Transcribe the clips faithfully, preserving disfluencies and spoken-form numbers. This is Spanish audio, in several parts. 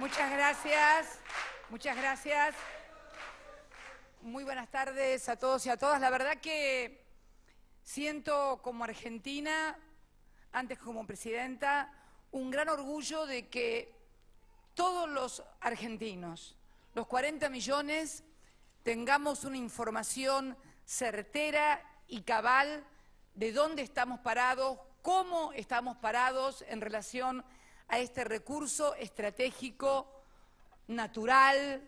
Muchas gracias, muchas gracias. Muy buenas tardes a todos y a todas. La verdad que siento como argentina, antes como presidenta, un gran orgullo de que todos los argentinos, los cuarenta millones, tengamos una información certera y cabal de dónde estamos parados, cómo estamos parados en relación a este recurso estratégico, natural,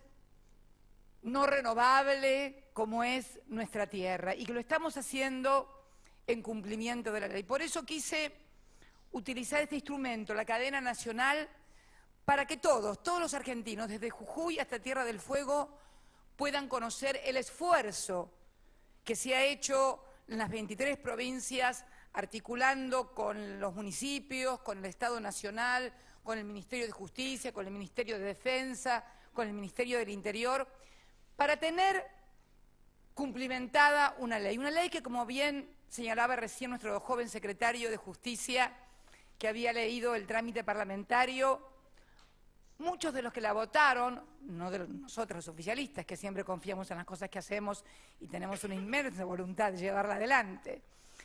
no renovable, como es nuestra tierra, y que lo estamos haciendo en cumplimiento de la ley. Por eso quise utilizar este instrumento, la cadena nacional, para que todos, todos los argentinos, desde Jujuy hasta Tierra del Fuego, puedan conocer el esfuerzo que se ha hecho en las veintitrés provincias, articulando con los municipios, con el Estado Nacional, con el Ministerio de Justicia, con el Ministerio de Defensa, con el Ministerio del Interior, para tener cumplimentada una ley. Una ley que, como bien señalaba recién nuestro joven secretario de Justicia, que había leído el trámite parlamentario, muchos de los que la votaron, no de nosotros los oficialistas, que siempre confiamos en las cosas que hacemos y tenemos una inmensa voluntad de llevarla adelante,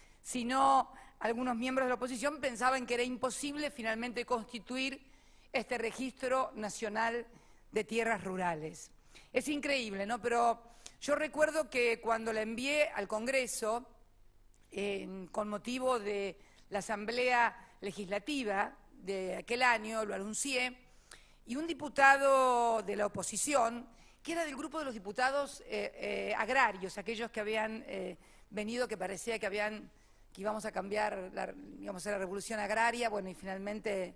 sino algunos miembros de la oposición pensaban que era imposible finalmente constituir este registro nacional de tierras rurales. Es increíble, ¿no? Pero yo recuerdo que cuando la envié al Congreso, eh, con motivo de la Asamblea Legislativa de aquel año, lo anuncié, y un diputado de la oposición, que era del grupo de los diputados eh, eh, agrarios, aquellos que habían eh, venido, que parecía que habían que íbamos a cambiar, la, íbamos a hacer la revolución agraria, bueno, y finalmente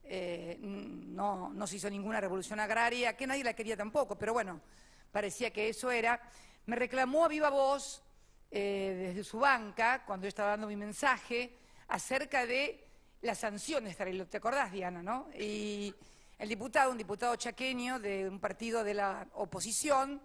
eh, no, no se hizo ninguna revolución agraria, que nadie la quería tampoco, pero bueno, parecía que eso era. Me reclamó a viva voz, eh, desde su banca, cuando yo estaba dando mi mensaje, acerca de las sanciones, ¿te acordás, Diana, no? Y el diputado, un diputado chaqueño de un partido de la oposición,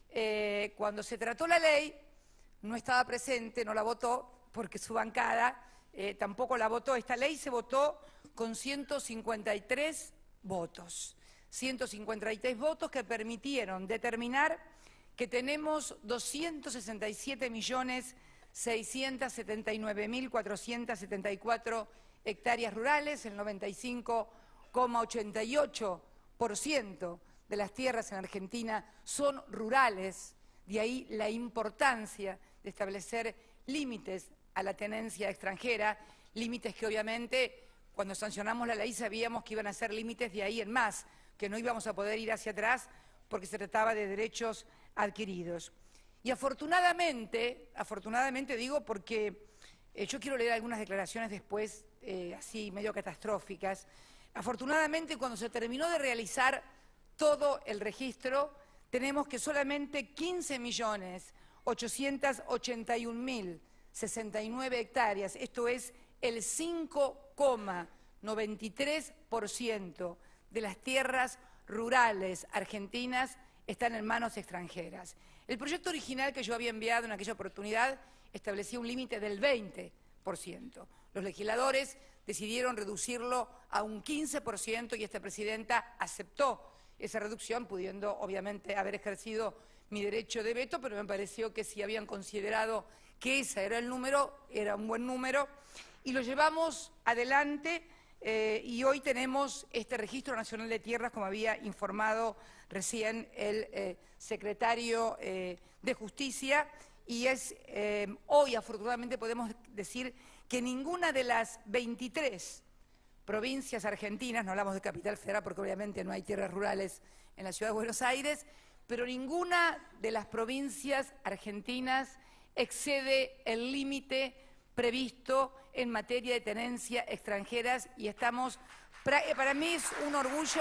eh, cuando se trató la ley, no estaba presente, no la votó, porque su bancada eh, tampoco la votó. Esta ley se votó con ciento cincuenta y tres votos. ciento cincuenta y tres votos que permitieron determinar que tenemos doscientos sesenta y siete millones seiscientos setenta y nueve mil cuatrocientos setenta y cuatro hectáreas rurales, el noventa y cinco coma ochenta y ocho por ciento de las tierras en Argentina son rurales, de ahí la importancia de establecer límites a la tenencia extranjera, límites que obviamente cuando sancionamos la ley sabíamos que iban a ser límites de ahí en más, que no íbamos a poder ir hacia atrás porque se trataba de derechos adquiridos. Y afortunadamente, afortunadamente digo porque eh, yo quiero leer algunas declaraciones después, eh, así medio catastróficas. Afortunadamente, cuando se terminó de realizar todo el registro, tenemos que solamente quince millones ochocientos ochenta y un mil sesenta y nueve hectáreas, esto es el cinco coma noventa y tres por ciento de las tierras rurales argentinas están en manos extranjeras. El proyecto original que yo había enviado en aquella oportunidad establecía un límite del veinte por ciento. Los legisladores decidieron reducirlo a un quince por ciento y esta presidenta aceptó esa reducción, pudiendo obviamente haber ejercido mi derecho de veto, pero me pareció que si habían considerado que ese era el número, era un buen número, y lo llevamos adelante eh, y hoy tenemos este Registro Nacional de Tierras, como había informado recién el eh, secretario eh, de Justicia, y es eh, hoy afortunadamente podemos decir que ninguna de las veintitrés provincias argentinas, no hablamos de Capital Federal porque obviamente no hay tierras rurales en la ciudad de Buenos Aires, pero ninguna de las provincias argentinas excede el límite previsto en materia de tenencia extranjeras y estamos, para mí es un orgullo,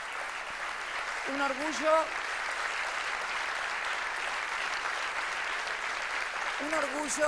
un orgullo, un orgullo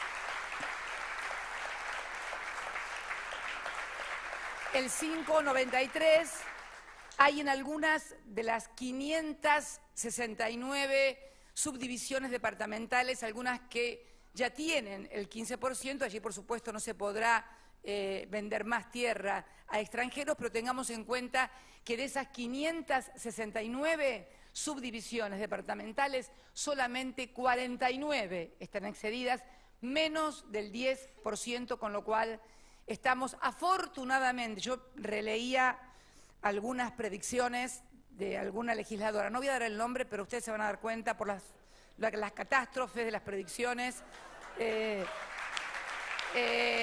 el cinco coma noventa y tres. Hay en algunas de las quinientas sesenta y nueve subdivisiones departamentales, algunas que ya tienen el quince por ciento, allí por supuesto no se podrá eh, vender más tierra a extranjeros, pero tengamos en cuenta que de esas quinientas sesenta y nueve subdivisiones departamentales, solamente cuarenta y nueve están excedidas, menos del diez por ciento, con lo cual estamos afortunadamente, yo releía algunas predicciones de alguna legisladora, no voy a dar el nombre, pero ustedes se van a dar cuenta por las, las catástrofes de las predicciones. Eh, eh,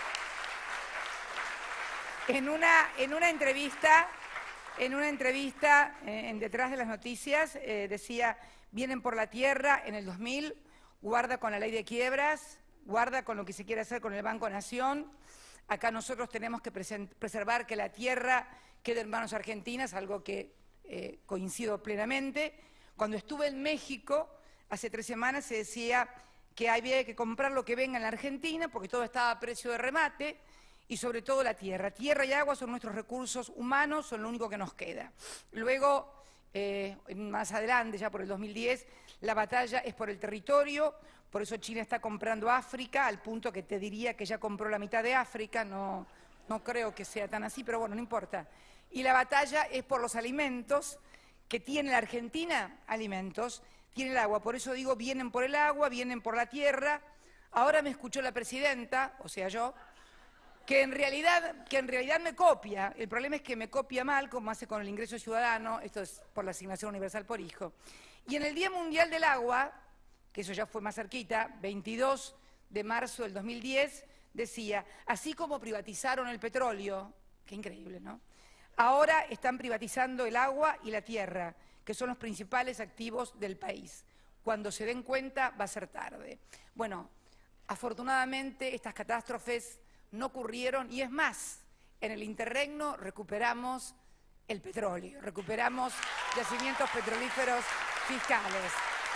en, una, en una entrevista, en una entrevista eh, en Detrás de las Noticias, eh, decía, vienen por la tierra en el dos mil, guarda con la ley de quiebras, guarda con lo que se quiere hacer con el Banco Nación. Acá nosotros tenemos que preservar que la tierra quede en manos argentinas, algo que eh, coincido plenamente. Cuando estuve en México, hace tres semanas, se decía que había que comprar lo que venga en la Argentina, porque todo estaba a precio de remate, y sobre todo la tierra. Tierra y agua son nuestros recursos humanos, son lo único que nos queda. Luego, eh, más adelante, ya por el dos mil diez, la batalla es por el territorio. Por eso China está comprando África, al punto que te diría que ya compró la mitad de África, no, no creo que sea tan así, pero bueno, no importa. Y la batalla es por los alimentos, que tiene la Argentina, alimentos, tiene el agua. Por eso digo, vienen por el agua, vienen por la tierra. Ahora me escuchó la presidenta, o sea yo, que en realidad, que en realidad me copia. El problema es que me copia mal, como hace con el ingreso ciudadano, esto es por la asignación universal por hijo. Y en el Día Mundial del Agua, que eso ya fue más cerquita, veintidós de marzo del dos mil diez, decía, así como privatizaron el petróleo, qué increíble, ¿no? Ahora están privatizando el agua y la tierra, que son los principales activos del país. Cuando se den cuenta va a ser tarde. Bueno, afortunadamente estas catástrofes no ocurrieron y es más, en el interregno recuperamos el petróleo, recuperamos yacimientos petrolíferos fiscales.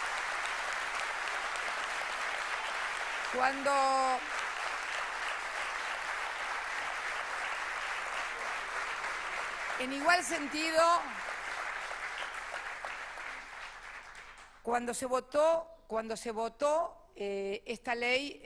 Cuando en igual sentido, cuando se votó, cuando se votó eh, esta ley,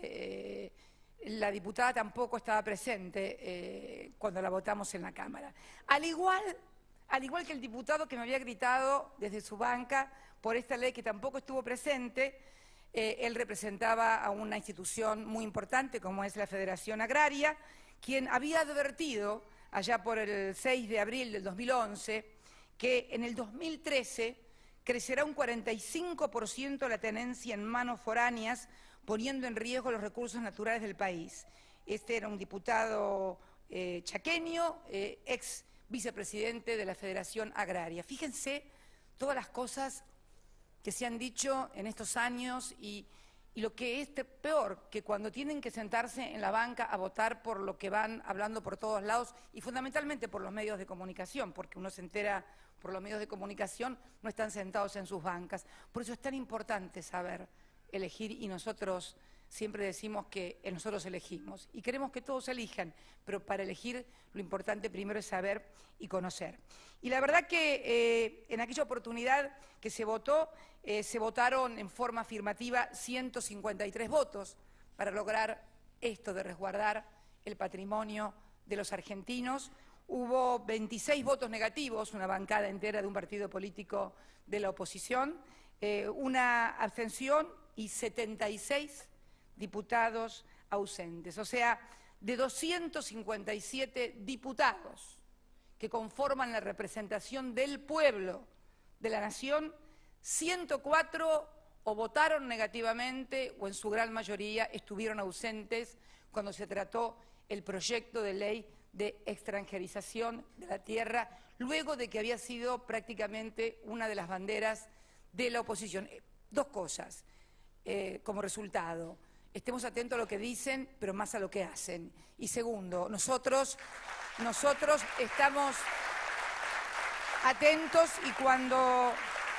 eh, eh, la diputada tampoco estaba presente eh, cuando la votamos en la Cámara. Al igual, al igual que el diputado que me había gritado desde su banca por esta ley, que tampoco estuvo presente. Eh, él representaba a una institución muy importante como es la Federación Agraria, quien había advertido allá por el seis de abril del dos mil once que en el dos mil trece crecerá un cuarenta y cinco por ciento la tenencia en manos foráneas, poniendo en riesgo los recursos naturales del país. Este era un diputado eh, chaqueño, eh, ex vicepresidente de la Federación Agraria. Fíjense todas las cosas que se han dicho en estos años y, y lo que es peor, que cuando tienen que sentarse en la banca a votar por lo que van hablando por todos lados y fundamentalmente por los medios de comunicación, porque uno se entera por los medios de comunicación, no están sentados en sus bancas. Por eso es tan importante saber elegir y nosotros siempre decimos que nosotros elegimos y queremos que todos elijan, pero para elegir lo importante primero es saber y conocer. Y la verdad que eh, en aquella oportunidad que se votó, eh, se votaron en forma afirmativa ciento cincuenta y tres votos para lograr esto de resguardar el patrimonio de los argentinos. Hubo veintiséis votos negativos, una bancada entera de un partido político de la oposición, eh, una abstención y setenta y seis diputados ausentes. O sea, de doscientos cincuenta y siete diputados que conforman la representación del pueblo de la nación, ciento cuatro o votaron negativamente o en su gran mayoría estuvieron ausentes cuando se trató el proyecto de ley de extranjerización de la tierra, luego de que había sido prácticamente una de las banderas de la oposición. Eh, dos cosas eh, como resultado. Estemos atentos a lo que dicen, pero más a lo que hacen. Y segundo, nosotros, nosotros estamos atentos y cuando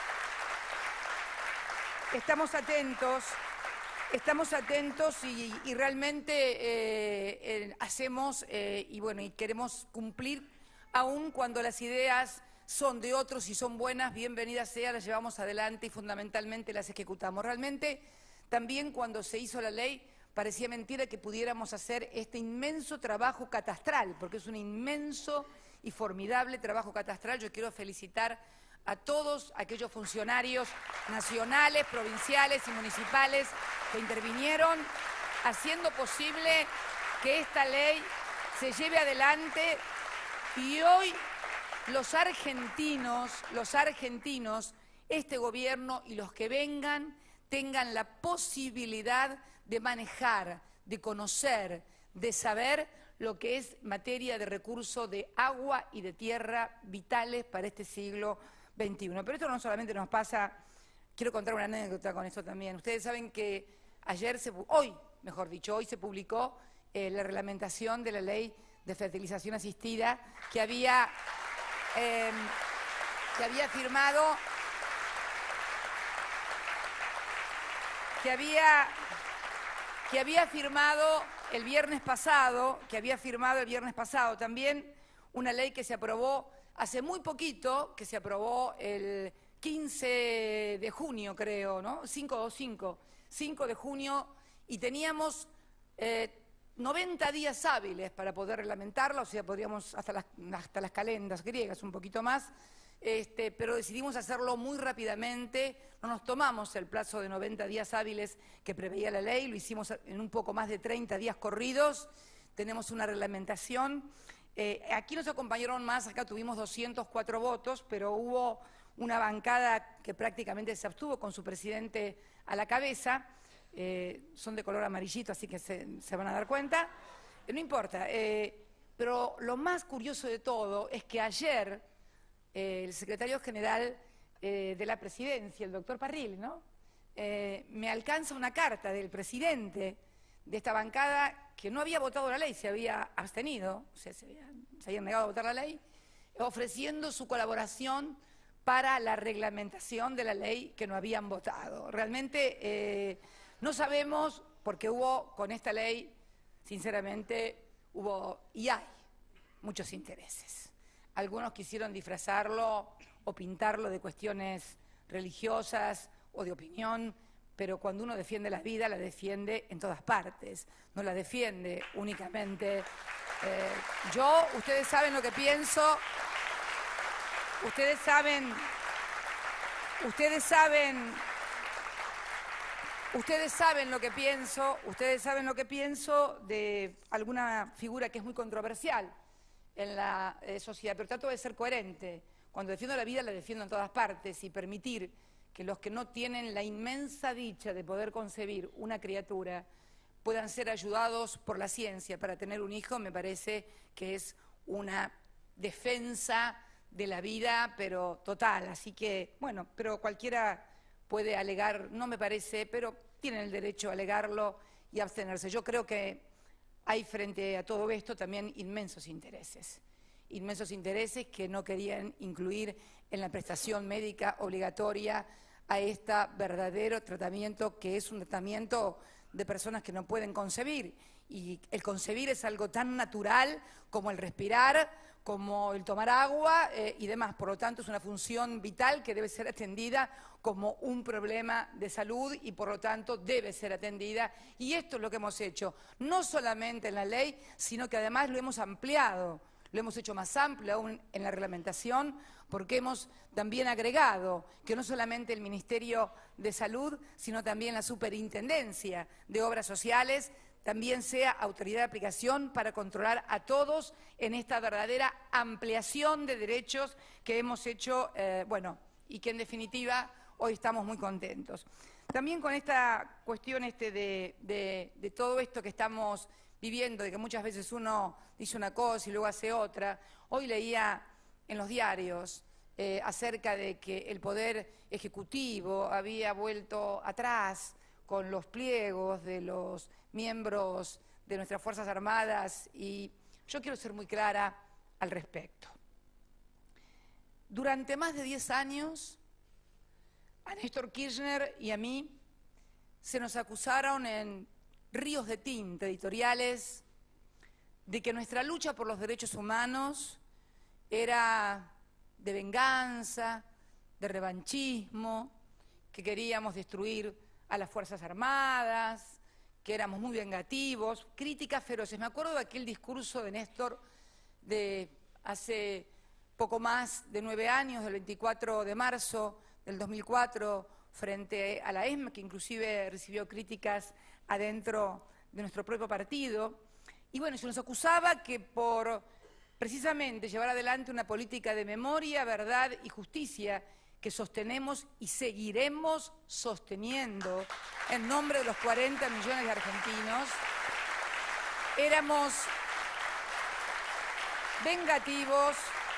estamos atentos, estamos atentos y, y realmente eh, eh, hacemos eh, y bueno y queremos cumplir, aun cuando las ideas son de otros y son buenas, bienvenidas sea, las llevamos adelante y fundamentalmente las ejecutamos. Realmente también cuando se hizo la ley parecía mentira que pudiéramos hacer este inmenso trabajo catastral, porque es un inmenso y formidable trabajo catastral. Yo quiero felicitar a todos aquellos funcionarios nacionales, provinciales y municipales que intervinieron haciendo posible que esta ley se lleve adelante y hoy los argentinos, los argentinos, este gobierno y los que vengan tengan la posibilidad de manejar, de conocer, de saber lo que es materia de recursos de agua y de tierra vitales para este siglo veintiuno. Pero esto no solamente nos pasa, quiero contar una anécdota con esto también. Ustedes saben que ayer, se, hoy, mejor dicho, hoy se publicó eh, la reglamentación de la ley de fertilización asistida que había, eh, que había firmado, que había, que había firmado el viernes pasado, que había firmado el viernes pasado también una ley que se aprobó hace muy poquito, que se aprobó el quince de junio, creo, ¿no? cinco de junio, y teníamos eh, noventa días hábiles para poder reglamentarla, o sea, podríamos hasta las, hasta las calendas griegas, un poquito más, este, pero decidimos hacerlo muy rápidamente, no nos tomamos el plazo de noventa días hábiles que preveía la ley, lo hicimos en un poco más de treinta días corridos, tenemos una reglamentación. Eh, aquí nos acompañaron más, acá tuvimos doscientos cuatro votos, pero hubo una bancada que prácticamente se abstuvo con su presidente a la cabeza, eh, son de color amarillito, así que se, se van a dar cuenta, eh, no importa, eh, pero lo más curioso de todo es que ayer eh, el secretario general eh, de la presidencia, el doctor Parril, ¿no? eh, me alcanza una carta del presidente de esta bancada que no había votado la ley, se había abstenido, o sea, se, había, se habían negado a votar la ley, ofreciendo su colaboración para la reglamentación de la ley que no habían votado. Realmente eh, no sabemos, porque hubo con esta ley, sinceramente, hubo y hay muchos intereses. Algunos quisieron disfrazarlo o pintarlo de cuestiones religiosas o de opinión, pero cuando uno defiende la vida, la defiende en todas partes, no la defiende únicamente. Eh, yo, ustedes saben lo que pienso, ustedes saben, ustedes saben, ustedes saben lo que pienso, ustedes saben lo que pienso de alguna figura que es muy controversial en la eh, sociedad, pero trato de ser coherente. Cuando defiendo la vida, la defiendo en todas partes y permitir que los que no tienen la inmensa dicha de poder concebir una criatura puedan ser ayudados por la ciencia para tener un hijo, me parece que es una defensa de la vida, pero total. Así que, bueno, pero cualquiera puede alegar, no me parece, pero tienen el derecho a alegarlo y abstenerse. Yo creo que hay frente a todo esto también inmensos intereses, inmensos intereses que no querían incluir en la prestación médica obligatoria a este verdadero tratamiento que es un tratamiento de personas que no pueden concebir. Y el concebir es algo tan natural como el respirar, como el tomar agua eh, y demás. Por lo tanto, es una función vital que debe ser atendida como un problema de salud y por lo tanto debe ser atendida. Y esto es lo que hemos hecho, no solamente en la ley, sino que además lo hemos ampliado. Lo hemos hecho más amplio aún en la reglamentación porque hemos también agregado que no solamente el Ministerio de Salud, sino también la Superintendencia de Obras Sociales también sea autoridad de aplicación para controlar a todos en esta verdadera ampliación de derechos que hemos hecho, eh, bueno, y que en definitiva hoy estamos muy contentos. También con esta cuestión este de, de, de todo esto que estamos viviendo, de que muchas veces uno dice una cosa y luego hace otra. Hoy leía en los diarios eh, acerca de que el Poder Ejecutivo había vuelto atrás con los pliegos de los miembros de nuestras Fuerzas Armadas y yo quiero ser muy clara al respecto. Durante más de diez años, a Néstor Kirchner y a mí se nos acusaron en ríos de tinta editoriales de que nuestra lucha por los derechos humanos era de venganza, de revanchismo, que queríamos destruir a las Fuerzas Armadas, que que éramos muy vengativos, críticas feroces. Me acuerdo de aquel discurso de Néstor de hace poco más de nueve años, del veinticuatro de marzo del dos mil cuatro, frente a la E S M A, que inclusive recibió críticas adentro de nuestro propio partido. Y bueno, se nos acusaba que por precisamente llevar adelante una política de memoria, verdad y justicia que sostenemos y seguiremos sosteniendo en nombre de los cuarenta millones de argentinos, éramos vengativos,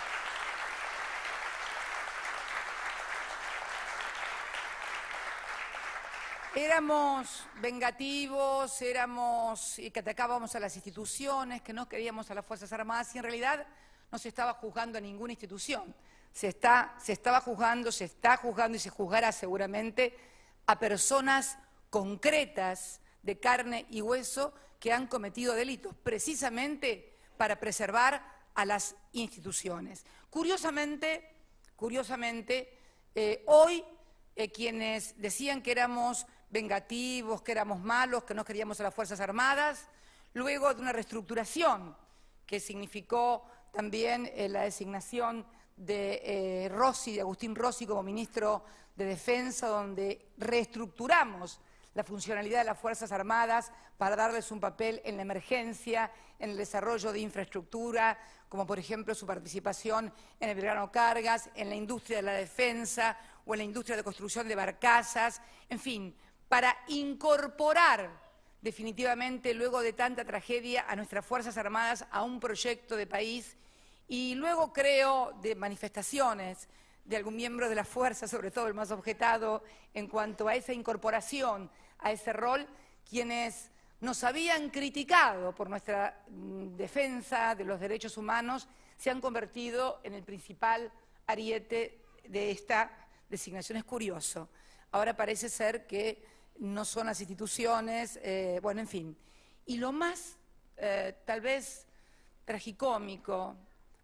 éramos vengativos, éramos y que atacábamos a las instituciones, que no queríamos a las Fuerzas Armadas, y en realidad no se estaba juzgando a ninguna institución. Se, está, se estaba juzgando, se está juzgando y se juzgará seguramente a personas concretas de carne y hueso que han cometido delitos, precisamente para preservar a las instituciones. Curiosamente, curiosamente eh, hoy eh, quienes decían que éramos vengativos, que éramos malos, que no queríamos a las Fuerzas Armadas, luego de una reestructuración que significó también eh, la designación de eh, Rossi, de Agustín Rossi como ministro de Defensa, donde reestructuramos la funcionalidad de las Fuerzas Armadas para darles un papel en la emergencia, en el desarrollo de infraestructura, como por ejemplo su participación en el Belgrano Cargas, en la industria de la defensa o en la industria de construcción de barcazas, en fin, para incorporar definitivamente, luego de tanta tragedia, a nuestras Fuerzas Armadas a un proyecto de país. Y luego creo de manifestaciones de algún miembro de la fuerza, sobre todo el más objetado, en cuanto a esa incorporación, a ese rol, quienes nos habían criticado por nuestra mm, defensa de los derechos humanos, se han convertido en el principal ariete de esta designación. Es curioso. Ahora parece ser que no son las instituciones, eh, bueno, en fin. Y lo más, eh, tal vez, tragicómico,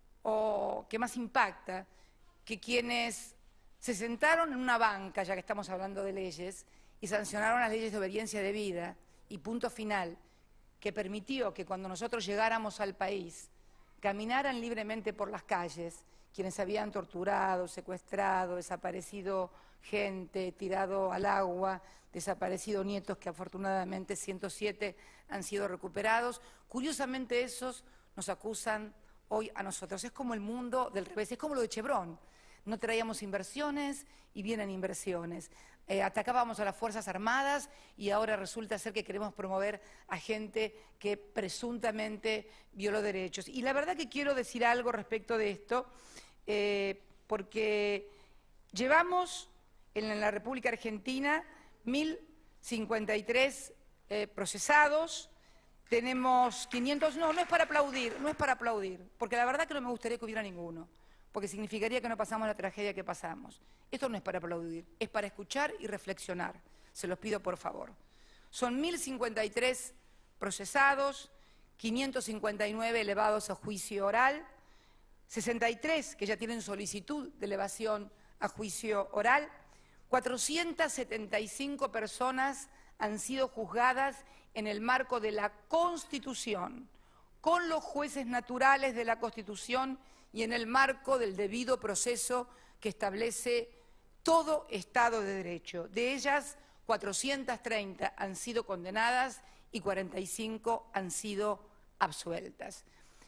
o que más impacta, que quienes se sentaron en una banca, ya que estamos hablando de leyes, y sancionaron las leyes de obediencia debida, y punto final, que permitió que cuando nosotros llegáramos al país, caminaran libremente por las calles, quienes habían torturado, secuestrado, desaparecido gente, tirado al agua, desaparecido nietos que afortunadamente ciento siete han sido recuperados. Curiosamente esos nos acusan hoy a nosotros. Es como el mundo del revés, es como lo de Chevron. No traíamos inversiones y vienen inversiones. Eh, atacábamos a las Fuerzas Armadas y ahora resulta ser que queremos promover a gente que presuntamente violó derechos. Y la verdad que quiero decir algo respecto de esto, eh, porque llevamos en la República Argentina mil cincuenta y tres eh, procesados. Tenemos quinientos, no, no es para aplaudir, no es para aplaudir, porque la verdad que no me gustaría que hubiera ninguno, porque significaría que no pasamos la tragedia que pasamos. Esto no es para aplaudir, es para escuchar y reflexionar, se los pido por favor. Son mil cincuenta y tres procesados, quinientos cincuenta y nueve elevados a juicio oral, sesenta y tres que ya tienen solicitud de elevación a juicio oral, cuatrocientas setenta y cinco personas han sido juzgadas en el marco de la Constitución, con los jueces naturales de la Constitución y en el marco del debido proceso que establece todo Estado de Derecho. De ellas, cuatrocientas treinta han sido condenadas y cuarenta y cinco han sido absueltas.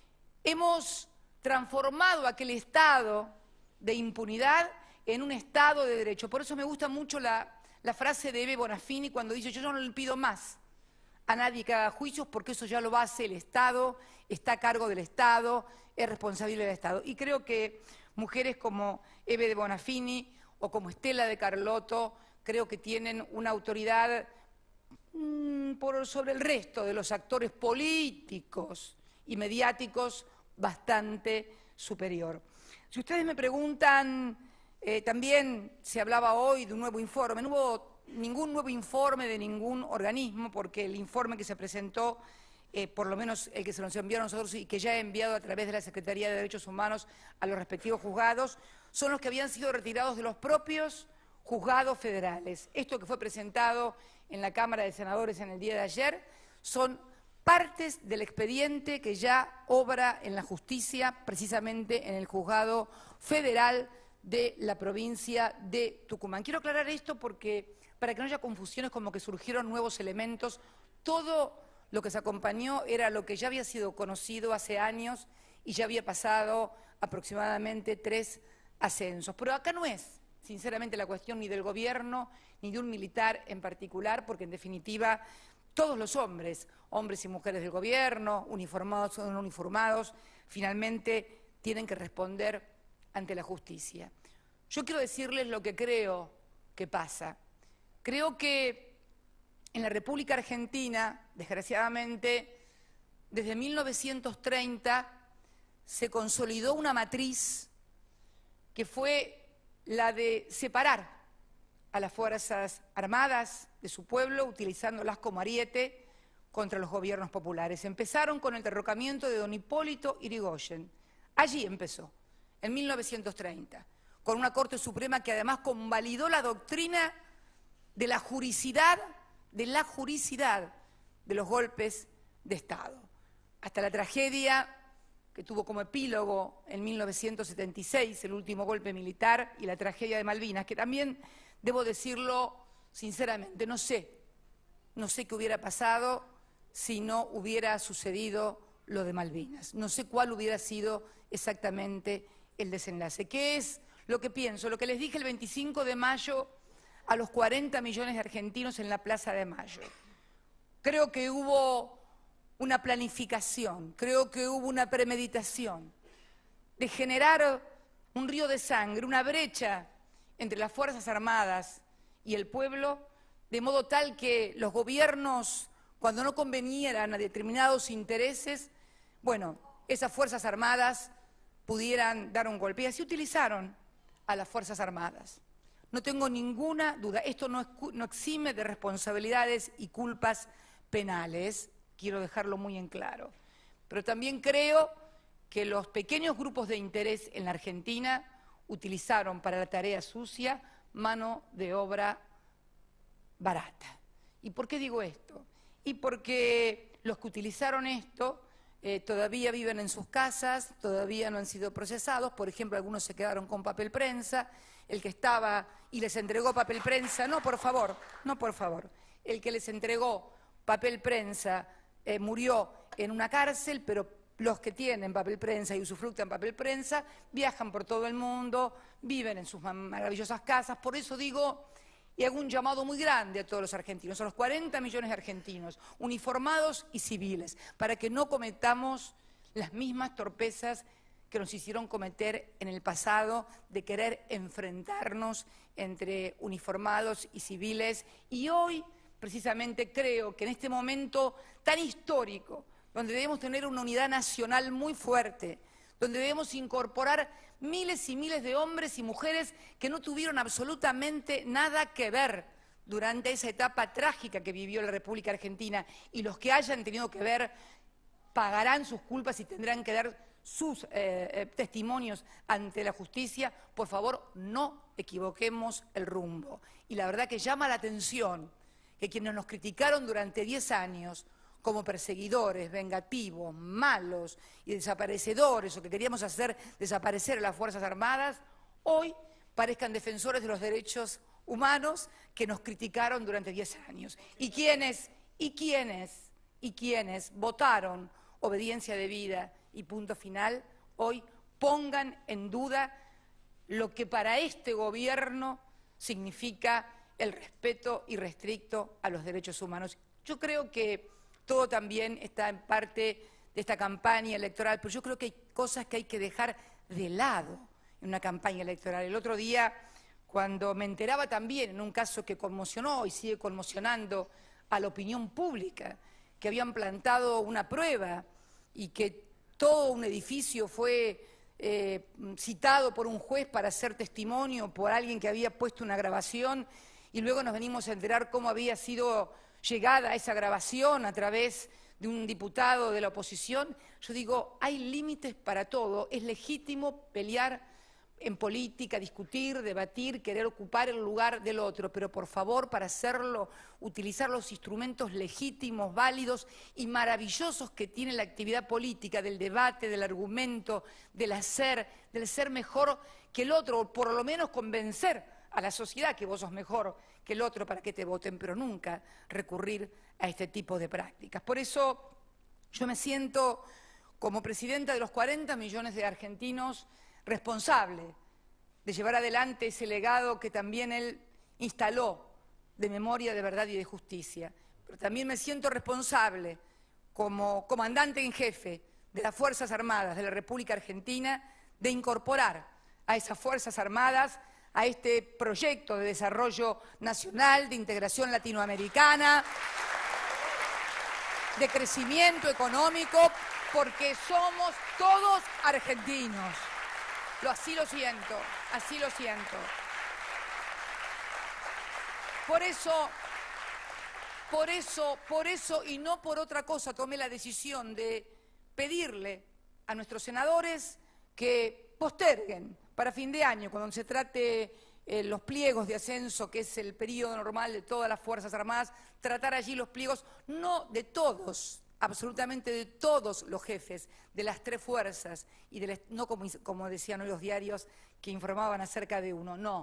Hemos transformado aquel estado de impunidad en un Estado de Derecho. Por eso me gusta mucho la, la frase de Ebe Bonafini cuando dice: yo no le pido más a nadie que haga juicios porque eso ya lo hace el Estado, está a cargo del Estado, es responsable del Estado. Y creo que mujeres como Ebe de Bonafini o como Estela de Carlotto creo que tienen una autoridad mmm, por sobre el resto de los actores políticos y mediáticos bastante superior. Si ustedes me preguntan, eh, también se hablaba hoy de un nuevo informe. No hubo ningún nuevo informe de ningún organismo, porque el informe que se presentó, eh, por lo menos el que se nos envió a nosotros y que ya he enviado a través de la Secretaría de Derechos Humanos a los respectivos juzgados, son los que habían sido retirados de los propios juzgados federales. Esto que fue presentado en la Cámara de Senadores en el día de ayer, son partes del expediente que ya obra en la justicia, precisamente en el juzgado federal de la provincia de Tucumán. Quiero aclarar esto porque, para que no haya confusiones, como que surgieron nuevos elementos, todo lo que se acompañó era lo que ya había sido conocido hace años y ya había pasado aproximadamente tres ascensos. Pero acá no es, sinceramente, la cuestión ni del gobierno ni de un militar en particular, porque en definitiva todos los hombres, hombres y mujeres del gobierno, uniformados o no uniformados, finalmente tienen que responder ante la justicia. Yo quiero decirles lo que creo que pasa. Creo que en la República Argentina, desgraciadamente, desde mil novecientos treinta se consolidó una matriz que fue la de separar a las Fuerzas Armadas de su pueblo, utilizándolas como ariete contra los gobiernos populares. Empezaron con el derrocamiento de don Hipólito Yrigoyen. Allí empezó, en mil novecientos treinta, con una Corte Suprema que además convalidó la doctrina de la juricidad, de la juricidad de los golpes de Estado. Hasta la tragedia que tuvo como epílogo en mil novecientos setenta y seis, el último golpe militar, y la tragedia de Malvinas, que también, debo decirlo sinceramente, no sé, no sé qué hubiera pasado si no hubiera sucedido lo de Malvinas. No sé cuál hubiera sido exactamente el desenlace. ¿Qué es lo que pienso? Lo que les dije el veinticinco de mayo a los cuarenta millones de argentinos en la Plaza de Mayo. Creo que hubo una planificación, creo que hubo una premeditación de generar un río de sangre, una brecha entre las Fuerzas Armadas y el pueblo, de modo tal que los gobiernos, cuando no convenieran a determinados intereses, bueno, esas Fuerzas Armadas pudieran dar un golpe. Y así utilizaron a las Fuerzas Armadas. No tengo ninguna duda, esto no, es, no exime de responsabilidades y culpas penales, quiero dejarlo muy en claro. Pero también creo que los pequeños grupos de interés en la Argentina utilizaron para la tarea sucia mano de obra barata. ¿Y por qué digo esto? Y porque los que utilizaron esto eh, todavía viven en sus casas, todavía no han sido procesados. Por ejemplo, algunos se quedaron con papel prensa. El que estaba y les entregó papel prensa, no, por favor, no, por favor, el que les entregó papel prensa eh, murió en una cárcel, pero los que tienen papel prensa y usufructan papel prensa viajan por todo el mundo, viven en sus maravillosas casas. Por eso digo, y hago un llamado muy grande a todos los argentinos, a los cuarenta millones de argentinos, uniformados y civiles, para que no cometamos las mismas torpezas que nos hicieron cometer en el pasado, de querer enfrentarnos entre uniformados y civiles. Y hoy, precisamente, creo que en este momento tan histórico, donde debemos tener una unidad nacional muy fuerte, donde debemos incorporar miles y miles de hombres y mujeres que no tuvieron absolutamente nada que ver durante esa etapa trágica que vivió la República Argentina, y los que hayan tenido que ver pagarán sus culpas y tendrán que dar sus eh, eh, testimonios ante la justicia. Por favor, no equivoquemos el rumbo. Y la verdad que llama la atención que quienes nos criticaron durante diez años como perseguidores, vengativos, malos y desaparecedores, o que queríamos hacer desaparecer a las Fuerzas Armadas, hoy parezcan defensores de los derechos humanos que nos criticaron durante diez años. Y quienes, y quienes, y quienes votaron obediencia debida y punto final, hoy pongan en duda lo que para este gobierno significa el respeto irrestricto a los derechos humanos. Yo creo que todo también está en parte de esta campaña electoral, pero yo creo que hay cosas que hay que dejar de lado en una campaña electoral. El otro día, cuando me enteraba también, en un caso que conmocionó y sigue conmocionando a la opinión pública, que habían plantado una prueba y que todo un edificio fue eh, citado por un juez para hacer testimonio por alguien que había puesto una grabación, y luego nos venimos a enterar cómo había sido llegada a esa grabación a través de un diputado de la oposición. Yo digo, hay límites para todo, es legítimo pelear en política, discutir, debatir, querer ocupar el lugar del otro, pero por favor, para hacerlo, utilizar los instrumentos legítimos, válidos y maravillosos que tiene la actividad política, del debate, del argumento, del hacer, del ser mejor que el otro, o por lo menos convencer a la sociedad que vos sos mejor que el otro para que te voten, pero nunca recurrir a este tipo de prácticas. Por eso yo me siento, como presidenta de los cuarenta millones de argentinos, responsable de llevar adelante ese legado que también él instaló de memoria, de verdad y de justicia. Pero también me siento responsable como comandante en jefe de las Fuerzas Armadas de la República Argentina de incorporar a esas Fuerzas Armadas a este proyecto de desarrollo nacional, de integración latinoamericana, de crecimiento económico, porque somos todos argentinos. Lo, así lo siento, así lo siento. Por eso, por eso, por eso y no por otra cosa tomé la decisión de pedirle a nuestros senadores que posterguen para fin de año, cuando se trate eh, los pliegos de ascenso, que es el periodo normal de todas las Fuerzas Armadas, tratar allí los pliegos, no de todos, absolutamente de todos los jefes de las tres fuerzas, y de, no como, como decían hoy los diarios que informaban acerca de uno, no.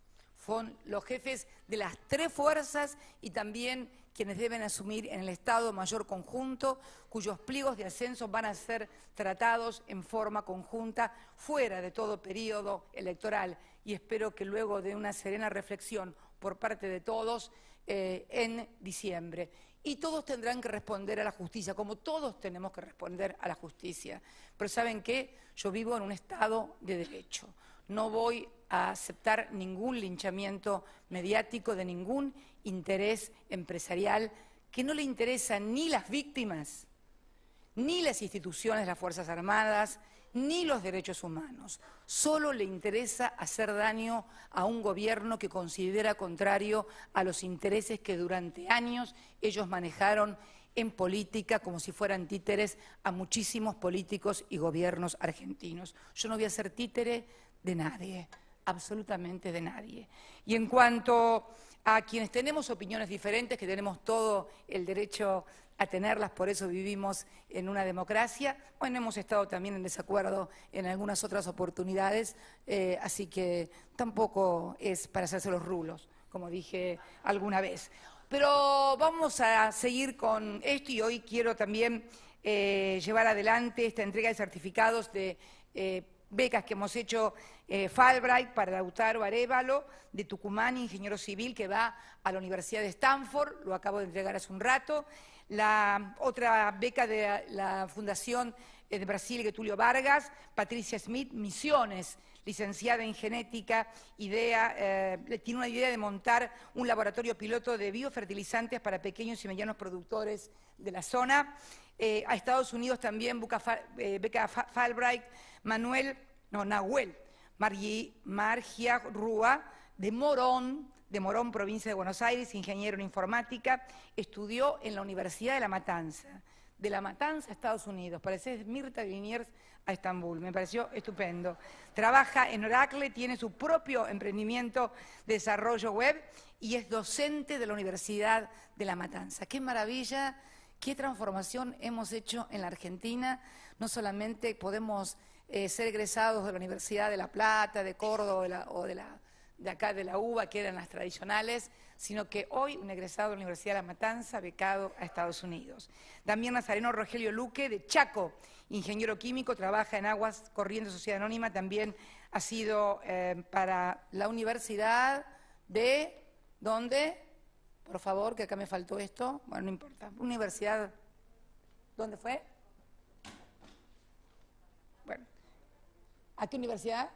Son los jefes de las tres fuerzas y también quienes deben asumir en el Estado Mayor Conjunto, cuyos pliegos de ascenso van a ser tratados en forma conjunta, fuera de todo periodo electoral. Y espero que luego de una serena reflexión por parte de todos, eh, en diciembre. Y todos tendrán que responder a la justicia, como todos tenemos que responder a la justicia. Pero ¿saben qué? Yo vivo en un Estado de derecho. No voy a aceptar ningún linchamiento mediático de ningún interés empresarial que no le interesan ni las víctimas, ni las instituciones de las Fuerzas Armadas, ni los derechos humanos. Solo le interesa hacer daño a un gobierno que considera contrario a los intereses que durante años ellos manejaron en política como si fueran títeres a muchísimos políticos y gobiernos argentinos. Yo no voy a ser títere de nadie, absolutamente de nadie. Y en cuanto a quienes tenemos opiniones diferentes, que tenemos todo el derecho a tenerlas, por eso vivimos en una democracia, bueno, hemos estado también en desacuerdo en algunas otras oportunidades, eh, así que tampoco es para hacerse los rulos, como dije alguna vez. Pero vamos a seguir con esto y hoy quiero también eh, llevar adelante esta entrega de certificados de eh, becas que hemos hecho eh, Fulbright para Lautaro Arévalo, de Tucumán, ingeniero civil, que va a la Universidad de Stanford, lo acabo de entregar hace un rato. La otra beca de la Fundación de Brasil, Getúlio Vargas, Patricia Smith, Misiones, licenciada en genética, idea, eh, tiene una idea de montar un laboratorio piloto de biofertilizantes para pequeños y medianos productores de la zona. Eh, a Estados Unidos también beca, eh, beca Fulbright, Manuel, no, Nahuel, Margi, Margia Rúa, de Morón, de Morón, provincia de Buenos Aires, ingeniero en informática, estudió en la Universidad de La Matanza, de La Matanza, Estados Unidos, parece Mirta Liniers a Estambul, me pareció estupendo. Trabaja en Oracle, tiene su propio emprendimiento de desarrollo web y es docente de la Universidad de La Matanza. ¡Qué maravilla! ¡Qué transformación hemos hecho en la Argentina! No solamente podemos eh, ser egresados de la Universidad de La Plata, de Córdoba de la, o de, la, de acá de la UBA, que eran las tradicionales, sino que hoy un egresado de la Universidad de La Matanza, becado a Estados Unidos. También Nazareno Rogelio Luque, de Chaco, ingeniero químico, trabaja en Aguas Corrientes Sociedad Anónima, también ha sido eh, para la Universidad de... ¿Dónde? Por favor, que acá me faltó esto. Bueno, no importa. Universidad... ¿Dónde fue? Bueno. ¿A qué universidad?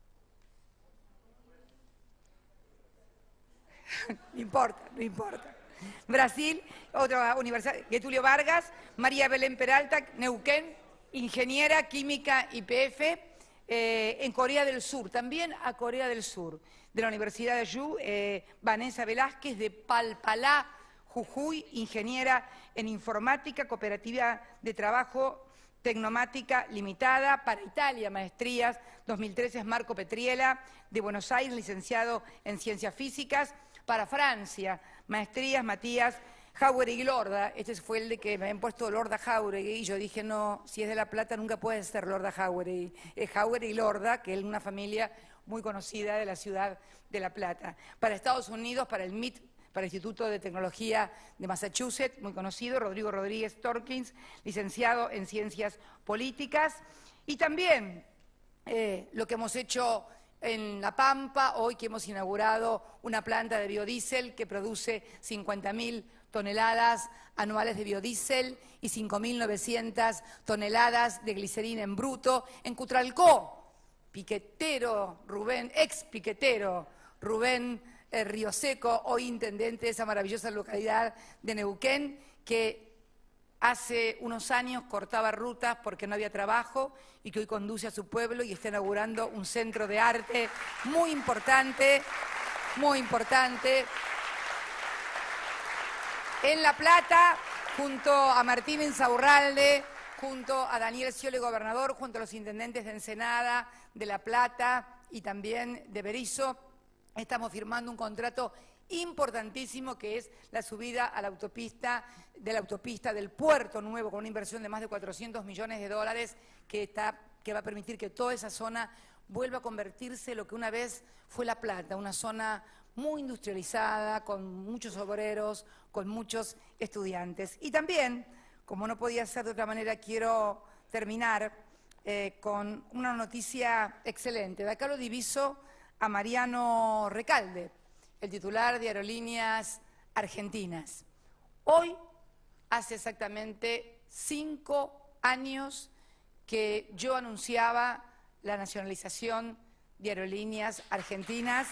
No importa, no importa. Brasil, otra universidad, Getúlio Vargas, María Belén Peralta, Neuquén, ingeniera química I P F, eh, en Corea del Sur, también a Corea del Sur, de la Universidad de Yu, eh, Vanessa Velázquez, de Palpalá, Jujuy, ingeniera en informática, cooperativa de trabajo Tecnomática Limitada. Para Italia, maestrías dos mil trece es Marco Petriela, de Buenos Aires, licenciado en Ciencias Físicas. Para Francia, maestrías Matías Jauregui Lorda. Este fue el de que me habían puesto Lorda Jauregui, y yo dije, no, si es de La Plata nunca puede ser Lorda Jauregui. Es Jauregui Lorda, que es una familia muy conocida de la ciudad de La Plata. Para Estados Unidos, para el M I T, para el Instituto de Tecnología de Massachusetts, muy conocido, Rodrigo Rodríguez Torkins, licenciado en Ciencias Políticas. Y también eh, lo que hemos hecho en La Pampa, hoy que hemos inaugurado una planta de biodiesel que produce cincuenta mil toneladas anuales de biodiesel y cinco mil novecientas toneladas de glicerina en bruto. En Cutralcó, piquetero Rubén, ex piquetero Rubén eh, Río Seco, hoy intendente de esa maravillosa localidad de Neuquén, que hace unos años cortaba rutas porque no había trabajo y que hoy conduce a su pueblo y está inaugurando un centro de arte muy importante, muy importante. En La Plata, junto a Martín Insaurralde, junto a Daniel Scioli, gobernador, junto a los intendentes de Ensenada, de La Plata y también de Berisso, estamos firmando un contrato importantísimo que es la subida a la autopista, de la autopista del Puerto Nuevo, con una inversión de más de cuatrocientos millones de dólares que, está, que va a permitir que toda esa zona vuelva a convertirse en lo que una vez fue La Plata, una zona muy industrializada, con muchos obreros, con muchos estudiantes. Y también, como no podía ser de otra manera, quiero terminar eh, con una noticia excelente. De acá lo diviso a Mariano Recalde, el titular de Aerolíneas Argentinas. Hoy, hace exactamente cinco años que yo anunciaba la nacionalización de Aerolíneas Argentinas.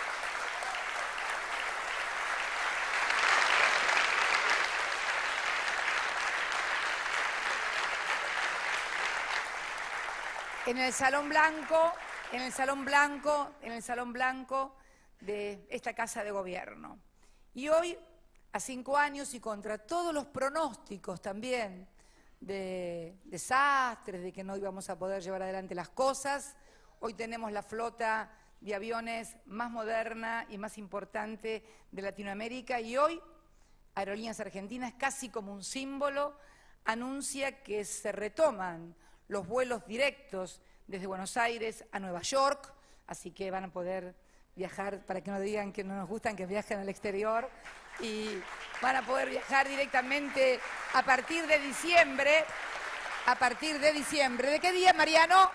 En el Salón Blanco, en el Salón Blanco, en el Salón Blanco de esta Casa de Gobierno. Y hoy, a cinco años y contra todos los pronósticos también de desastres, de que no íbamos a poder llevar adelante las cosas, hoy tenemos la flota de aviones más moderna y más importante de Latinoamérica, y hoy Aerolíneas Argentinas, casi como un símbolo, anuncia que se retoman los vuelos directos desde Buenos Aires a Nueva York, así que van a poder viajar, para que no digan que no nos gustan que viajen al exterior, y van a poder viajar directamente a partir de diciembre, a partir de diciembre. ¿De qué día, Mariano?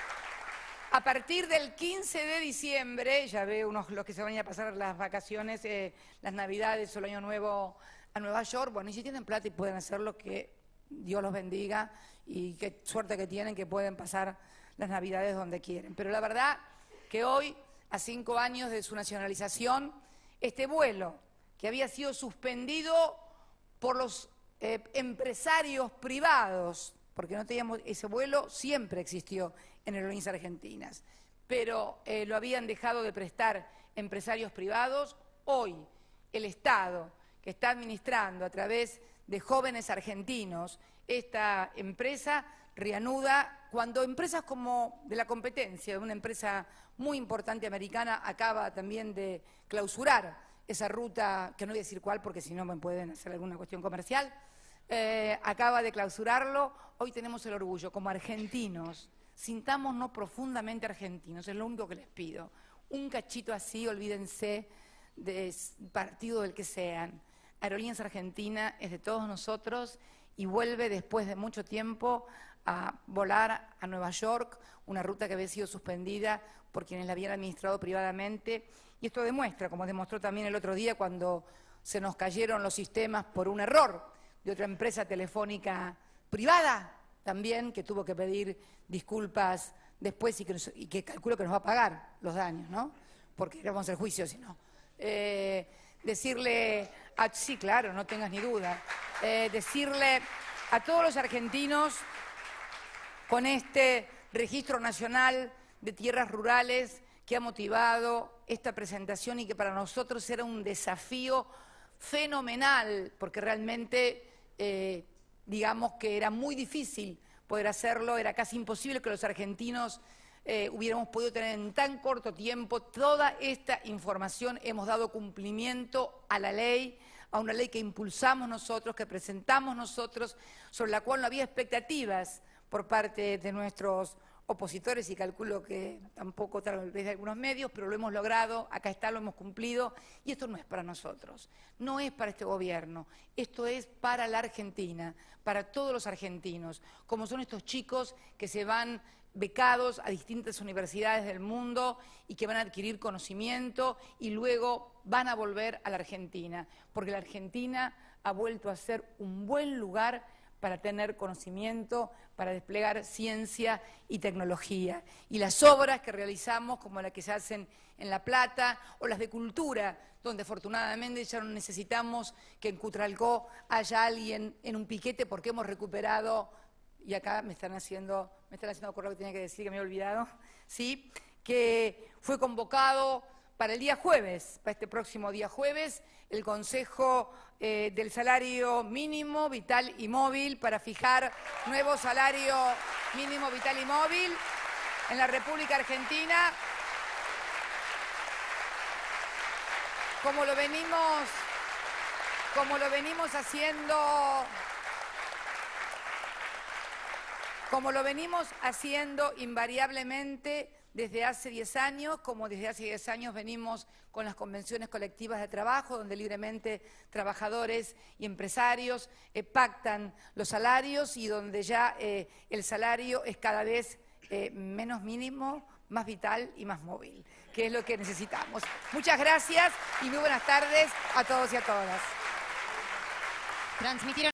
A partir del quince de diciembre, ya veo unos los que se van a pasar las vacaciones, eh, las Navidades o el Año Nuevo a Nueva York. Bueno, y si tienen plata y pueden hacerlo, que Dios los bendiga, y qué suerte que tienen que pueden pasar las Navidades donde quieren. Pero la verdad que hoy, a cinco años de su nacionalización, este vuelo que había sido suspendido por los eh, empresarios privados, porque no teníamos, ese vuelo siempre existió en Aerolíneas Argentinas, pero eh, lo habían dejado de prestar empresarios privados. Hoy el Estado, que está administrando a través de Jóvenes Argentinos esta empresa, reanuda cuando empresas como de la competencia, una empresa muy importante americana, acaba también de clausurar esa ruta, que no voy a decir cuál porque si no me pueden hacer alguna cuestión comercial, eh, acaba de clausurarlo. Hoy tenemos el orgullo como argentinos, sintámonos profundamente argentinos, es lo único que les pido. Un cachito así, olvídense del partido del que sean. Aerolíneas Argentina es de todos nosotros y vuelve después de mucho tiempo a volar a Nueva York, una ruta que había sido suspendida por quienes la habían administrado privadamente. Y esto demuestra, como demostró también el otro día cuando se nos cayeron los sistemas por un error de otra empresa telefónica privada también, que tuvo que pedir disculpas después y que, nos, y que calculo que nos va a pagar los daños, ¿no? Porque vamos al juicio si no. Eh, decirle, a, sí, claro, no tengas ni duda, eh, decirle a todos los argentinos con este registro nacional de tierras rurales que ha motivado esta presentación y que para nosotros era un desafío fenomenal, porque realmente, eh, digamos que era muy difícil poder hacerlo, era casi imposible que los argentinos eh, hubiéramos podido tener en tan corto tiempo toda esta información. Hemos dado cumplimiento a la ley, a una ley que impulsamos nosotros, que presentamos nosotros, sobre la cual no había expectativas por parte de nuestros opositores, y calculo que tampoco tal vez de algunos medios, pero lo hemos logrado, acá está, lo hemos cumplido, y esto no es para nosotros, no es para este gobierno, esto es para la Argentina, para todos los argentinos, como son estos chicos que se van becados a distintas universidades del mundo y que van a adquirir conocimiento y luego van a volver a la Argentina, porque la Argentina ha vuelto a ser un buen lugar para tener conocimiento, para desplegar ciencia y tecnología. Y las obras que realizamos, como las que se hacen en La Plata, o las de cultura, donde afortunadamente ya no necesitamos que en Cutralcó haya alguien en un piquete, porque hemos recuperado, y acá me están haciendo, me están haciendo acordar lo que tenía que decir, que me he olvidado, ¿sí? Que fue convocado para el día jueves, para este próximo día jueves, el Consejo eh, del Salario Mínimo, Vital y Móvil, para fijar nuevo salario mínimo, vital y móvil en la República Argentina. Como lo venimos, como lo venimos haciendo, como lo venimos haciendo invariablemente desde hace diez años, como desde hace diez años venimos con las convenciones colectivas de trabajo, donde libremente trabajadores y empresarios eh, pactan los salarios y donde ya eh, el salario es cada vez eh, menos mínimo, más vital y más móvil, que es lo que necesitamos. Muchas gracias y muy buenas tardes a todos y a todas. Transmitieron